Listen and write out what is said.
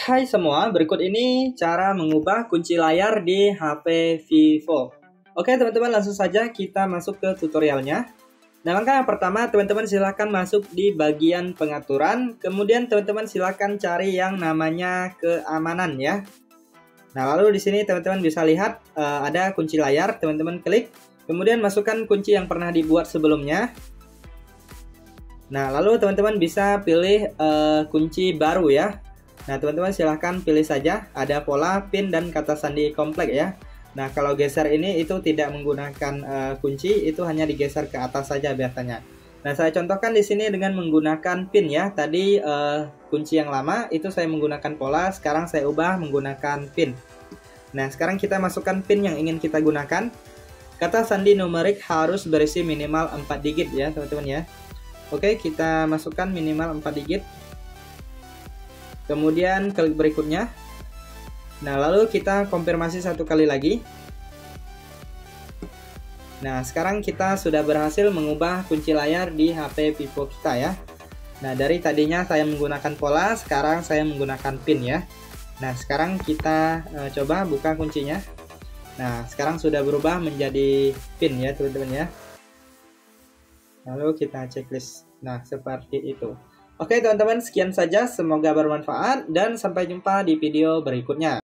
Hai semua, berikut ini cara mengubah kunci layar di HP Vivo. Oke teman-teman, langsung saja kita masuk ke tutorialnya. Nah, langkah yang pertama, teman-teman silahkan masuk di bagian pengaturan. Kemudian teman-teman silahkan cari yang namanya keamanan ya. Nah, lalu di sini teman-teman bisa lihat ada kunci layar, teman-teman klik. Kemudian masukkan kunci yang pernah dibuat sebelumnya. Nah, lalu teman-teman bisa pilih kunci baru ya. Nah, teman-teman silahkan pilih saja, ada pola, pin, dan kata sandi kompleks ya. Nah, kalau geser ini itu tidak menggunakan kunci, itu hanya digeser ke atas saja biasanya. Nah, saya contohkan di sini dengan menggunakan pin ya. Tadi kunci yang lama itu saya menggunakan pola, sekarang saya ubah menggunakan pin. Nah, sekarang kita masukkan pin yang ingin kita gunakan. Kata sandi numerik harus berisi minimal 4 digit ya, teman-teman ya. Oke, kita masukkan minimal 4 digit. Kemudian klik berikutnya. Nah, lalu kita konfirmasi satu kali lagi. Nah, sekarang kita sudah berhasil mengubah kunci layar di HP Vivo kita ya. Nah, dari tadinya saya menggunakan pola, sekarang saya menggunakan pin ya. Nah, sekarang kita coba buka kuncinya. Nah, sekarang sudah berubah menjadi pin ya, teman-teman ya. Lalu kita checklist. Nah, seperti itu. Oke teman-teman, sekian saja. Semoga bermanfaat dan sampai jumpa di video berikutnya.